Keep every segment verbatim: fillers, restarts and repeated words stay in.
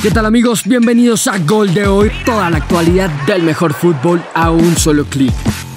¿Qué tal, amigos? Bienvenidos a Gol de Hoy, toda la actualidad del mejor fútbol a un solo clic.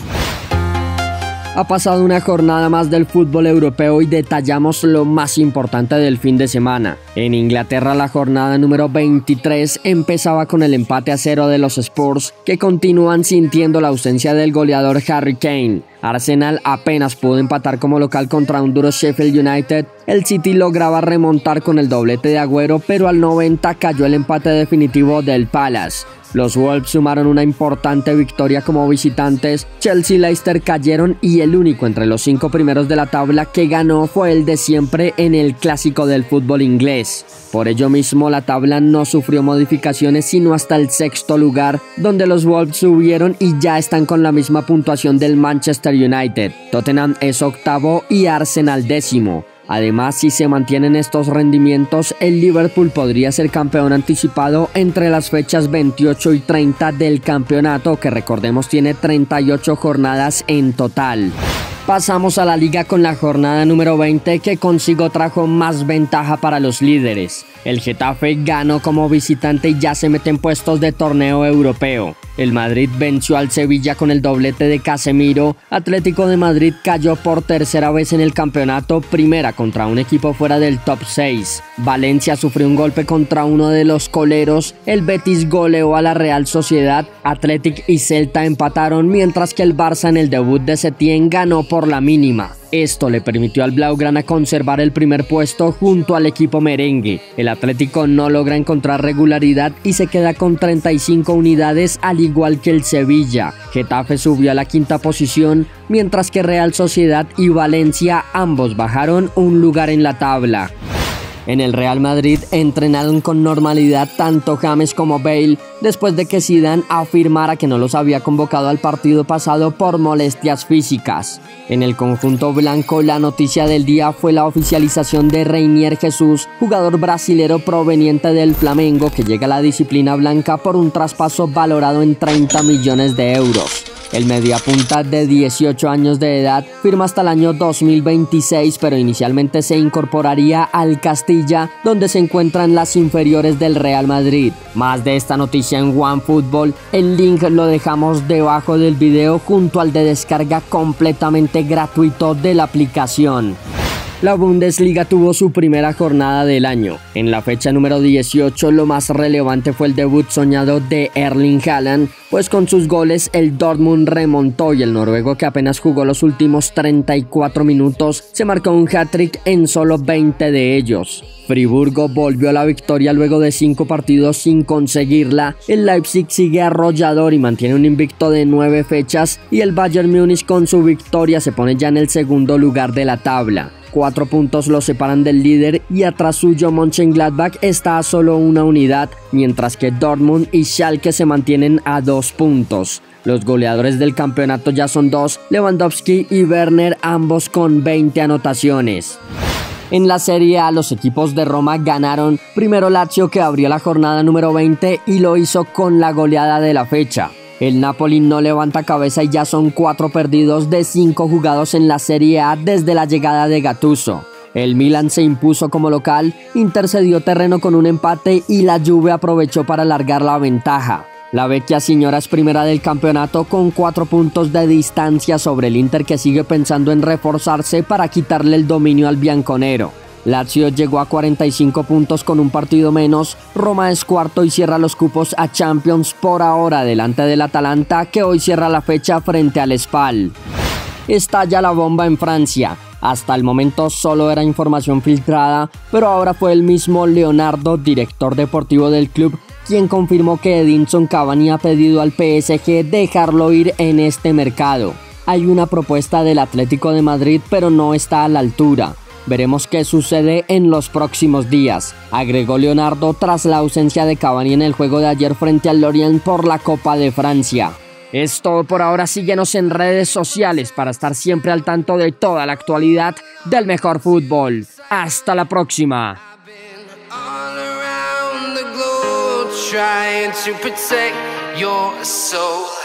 Ha pasado una jornada más del fútbol europeo y detallamos lo más importante del fin de semana. En Inglaterra, la jornada número veintitrés empezaba con el empate a cero de los Spurs, que continúan sintiendo la ausencia del goleador Harry Kane. Arsenal apenas pudo empatar como local contra un duro Sheffield United. El City lograba remontar con el doblete de Agüero, pero al noventa cayó el empate definitivo del Palace. Los Wolves sumaron una importante victoria como visitantes. Chelsea y Leicester cayeron y el único entre los cinco primeros de la tabla que ganó fue el de siempre en el clásico del fútbol inglés. Por ello mismo, la tabla no sufrió modificaciones sino hasta el sexto lugar, donde los Wolves subieron y ya están con la misma puntuación del Manchester United. Tottenham es octavo y Arsenal décimo. Además, si se mantienen estos rendimientos, el Liverpool podría ser campeón anticipado entre las fechas veintiocho y treinta del campeonato, que recordemos tiene treinta y ocho jornadas en total. Pasamos a la liga con la jornada número veinte, que consigo trajo más ventaja para los líderes. El Getafe ganó como visitante y ya se mete en puestos de torneo europeo. El Madrid venció al Sevilla con el doblete de Casemiro. Atlético de Madrid cayó por tercera vez en el campeonato, primera contra un equipo fuera del top seis. Valencia sufrió un golpe contra uno de los coleros. El Betis goleó a la Real Sociedad. Athletic y Celta empataron, mientras que el Barça en el debut de Setién ganó por la mínima. Esto le permitió al Blaugrana conservar el primer puesto junto al equipo merengue. El Atlético no logra encontrar regularidad y se queda con treinta y cinco unidades, al igual que el Sevilla. Getafe subió a la quinta posición, mientras que Real Sociedad y Valencia ambos bajaron un lugar en la tabla. En el Real Madrid entrenaron con normalidad tanto James como Bale, después de que Zidane afirmara que no los había convocado al partido pasado por molestias físicas. En el conjunto blanco, la noticia del día fue la oficialización de Reinier Jesús, jugador brasilero proveniente del Flamengo, que llega a la disciplina blanca por un traspaso valorado en treinta millones de euros. El mediapunta de dieciocho años de edad firma hasta el año dos mil veintiséis, pero inicialmente se incorporaría al Castilla, donde se encuentran las inferiores del Real Madrid. Más de esta noticia en OneFootball, el link lo dejamos debajo del video junto al de descarga completamente gratuito de la aplicación. La Bundesliga tuvo su primera jornada del año. En la fecha número dieciocho, lo más relevante fue el debut soñado de Erling Haaland, pues con sus goles el Dortmund remontó y el noruego, que apenas jugó los últimos treinta y cuatro minutos, se marcó un hat-trick en solo veinte de ellos. Friburgo volvió a la victoria luego de cinco partidos sin conseguirla. El Leipzig sigue arrollador y mantiene un invicto de nueve fechas, y el Bayern Múnich con su victoria se pone ya en el segundo lugar de la tabla. Cuatro puntos lo separan del líder y atrás suyo Mönchengladbach está a solo una unidad, mientras que Dortmund y Schalke se mantienen a dos puntos. Los goleadores del campeonato ya son dos, Lewandowski y Werner, ambos con veinte anotaciones. En la Serie A, los equipos de Roma ganaron. Primero Lazio, que abrió la jornada número veinte y lo hizo con la goleada de la fecha. El Napoli no levanta cabeza y ya son cuatro perdidos de cinco jugados en la Serie A desde la llegada de Gattuso. El Milan se impuso como local, Inter cedió terreno con un empate y la Juve aprovechó para alargar la ventaja. La Vecchia Signora es primera del campeonato con cuatro puntos de distancia sobre el Inter, que sigue pensando en reforzarse para quitarle el dominio al bianconero. Lazio llegó a cuarenta y cinco puntos con un partido menos. Roma es cuarto y cierra los cupos a Champions por ahora, delante del Atalanta, que hoy cierra la fecha frente al Spal. Estalla la bomba en Francia. Hasta el momento solo era información filtrada, pero ahora fue el mismo Leonardo, director deportivo del club, quien confirmó que Edinson Cavani ha pedido al P S G dejarlo ir en este mercado. Hay una propuesta del Atlético de Madrid, pero no está a la altura. Veremos qué sucede en los próximos días, agregó Leonardo tras la ausencia de Cavani en el juego de ayer frente al Lorient por la Copa de Francia. Es todo por ahora. Síguenos en redes sociales para estar siempre al tanto de toda la actualidad del mejor fútbol. Hasta la próxima. Trying to protect your soul.